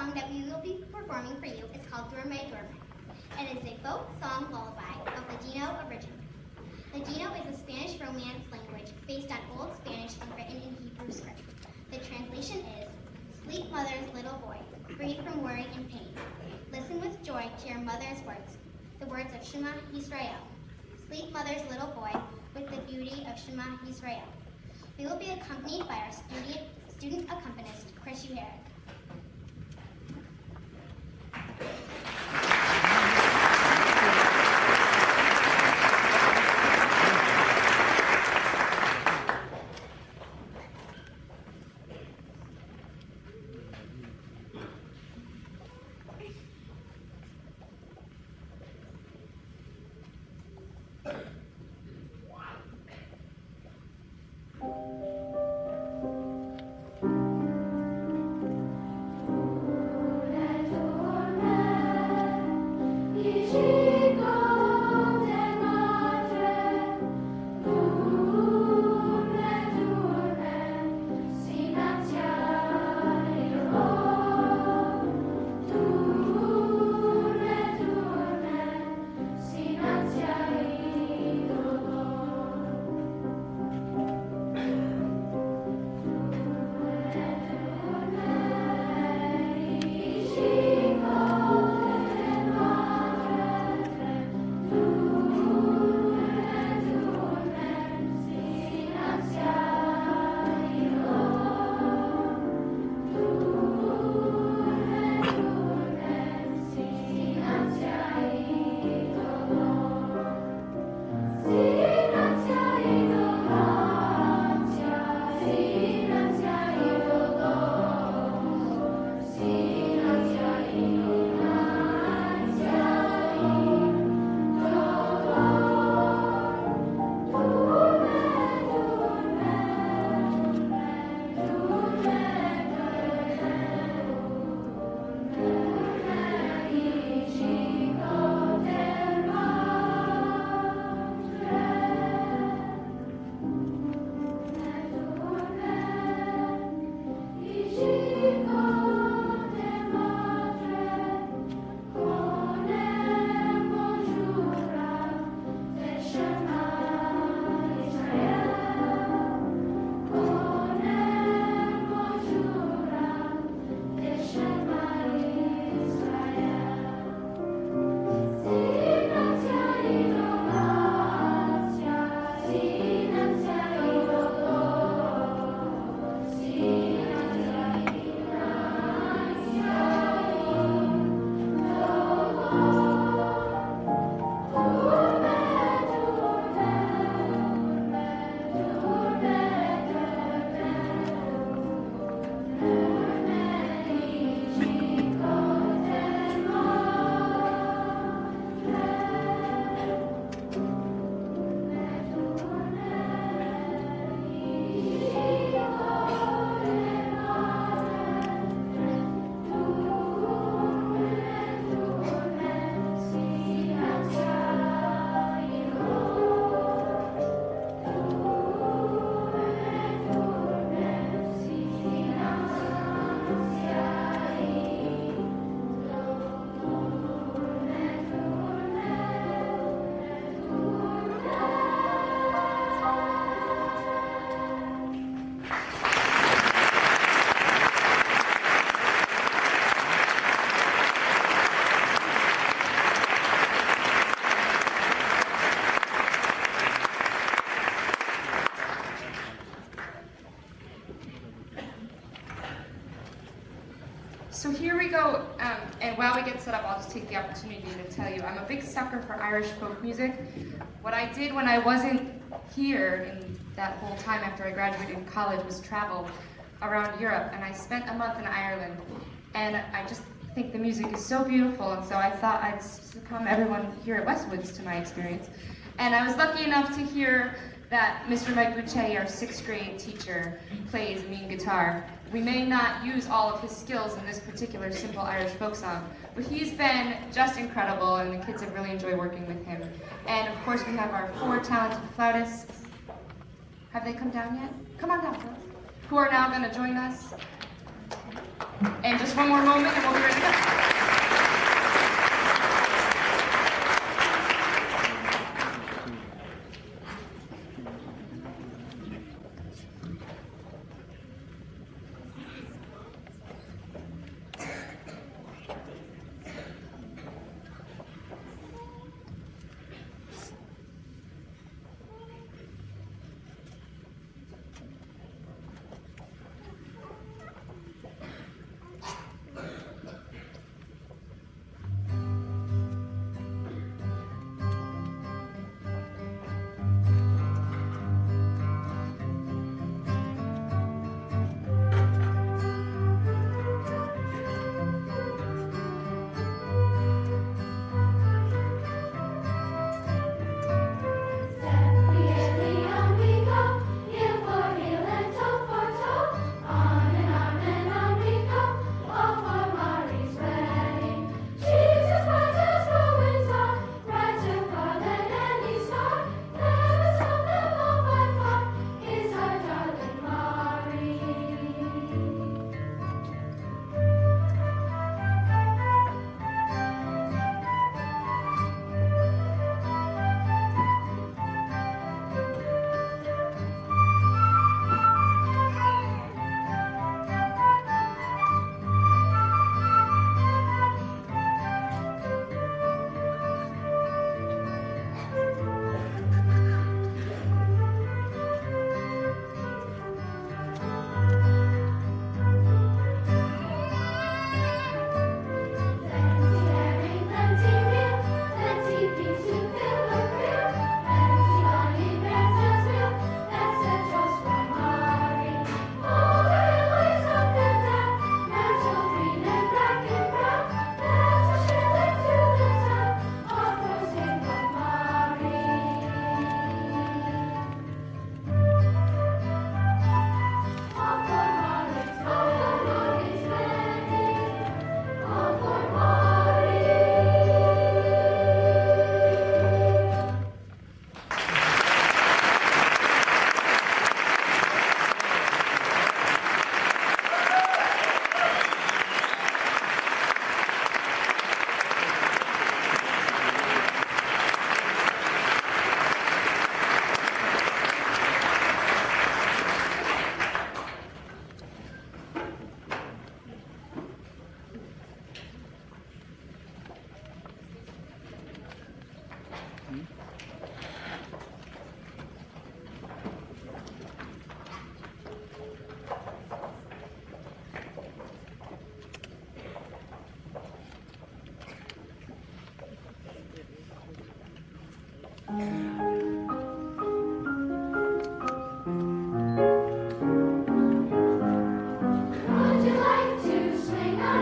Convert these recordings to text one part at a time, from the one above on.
song that we will be performing for you is called Duerme Duerme. It is a folk song lullaby of Ladino origin. Ladino is a Spanish Romance language based on Old Spanish and written in Hebrew script. The translation is, sleep mother's little boy, free from worry and pain. Listen with joy to your mother's words, the words of Shema Yisrael. Sleep mother's little boy with the beauty of Shema Yisrael. We will be accompanied by our student accompanist, Chris Uherrick. So here we go, and while we get set up, I'll just take the opportunity to tell you, I'm a big sucker for Irish folk music. What I did when I wasn't here in that whole time after I graduated college was travel around Europe, and I spent a month in Ireland, and I just think the music is so beautiful, and so I thought I'd succumb everyone here at Westwoods to my experience. And I was lucky enough to hear that Mr. Mike Boucher, our 6th grade teacher, plays mean guitar. We may not use all of his skills in this particular simple Irish folk song, but he's been just incredible, and the kids have really enjoyed working with him. And of course, we have our 4 talented flautists. Have they come down yet? Come on down, fellas. Who are now going to join us. And just one more moment and we'll be ready to go.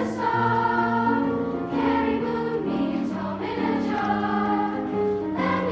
Carry moonbeams home in a jar.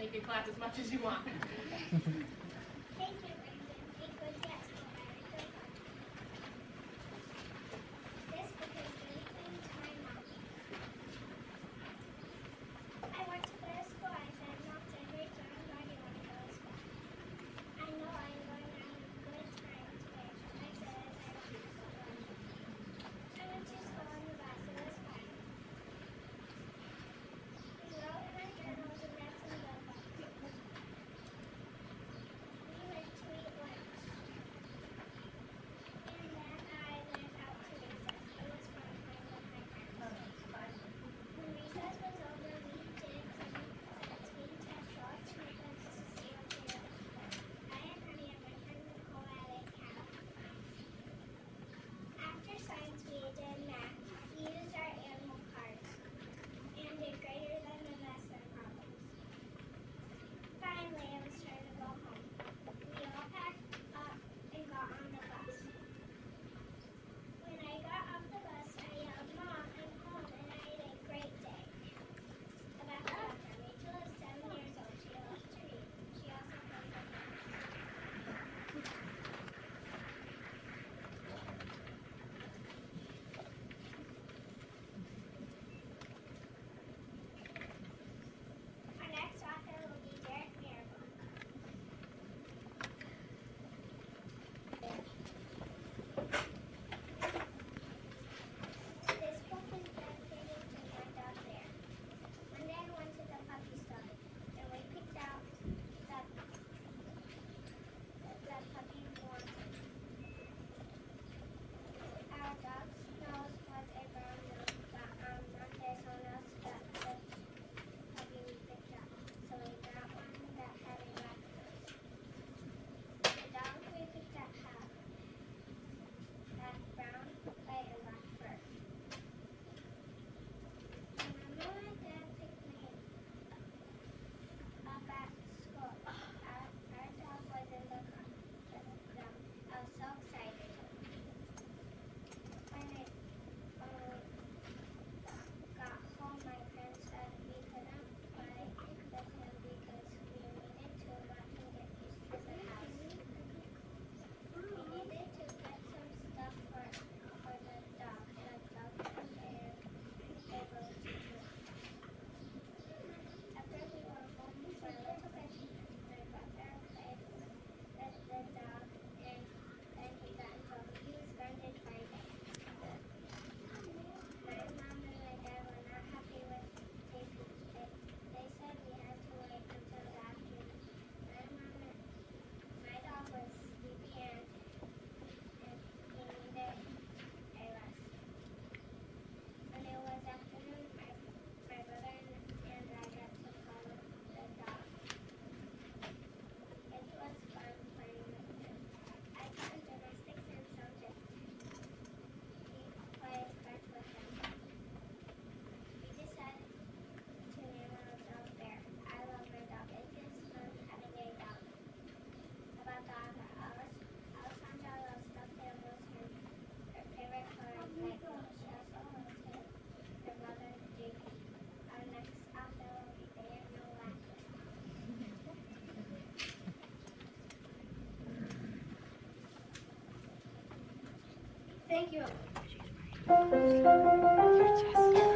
you can clap as much as you want. Thank you, Brandon. A good guess for Irish folk. This book is really clean to my mom. I want to go to school. I said, Mom, every time I want to go to school. I know I'm going to have a good time today. I said as I went to school. I went to school on the bus. It was fun. We wrote in our journals and read some good books. We went to eat lunch. And then I went out to recess. It was fun playing with my friends. When recess was over, we did some speed tests all to make us to see what they were. I and Honey and my friend Nicole had a cow. After science, we did math. We used our animal cards and did greater than and less than problems. Finally, it was time to go home. We all packed up and got on the bus. When I got off the bus, I yelled, Mom, I'm home, and I had a great day. About the doctor, Rachel is 7 years old. She loves to read. She also plays with me. Our next author will be Derek Marable. This book is dedicated to my dog Bear. One day I went to the puppy store and we picked out the puppy we wanted. Our dog's nose was a brown nose, but on Monday someone else got the puppy we picked out, so we got one that had a black nose. The dog we picked out had brown, white, and black fur. Remember when Dad picked me up at school? Our dog was in the car. I was so excited. When I got home, my parents said we couldn't play with him because we needed to let him get used to the house. We needed to get some stuff for the dog, and a dog and a road teacher. After we were home for a little bit, my brother played with the dog, and then he got in trouble. He was grounded for a day. My mom and my dad were not happy with JP. They said we had to wait until the afternoon. My dog was sleepy and he needed a rest. When it was afternoon, my brother and I got to follow the dog. It was fun playing with him. I taught him gymnastics and some gymnastics. We played fetch with him. We decided to name our dog Bear. I love my dog. It is fun having a dog. About the author, Alessandra loves stuffed animals and her favorite color is light blue. She also loves her brother JP. Our next author will be Daniel Radcliffe. Thank you.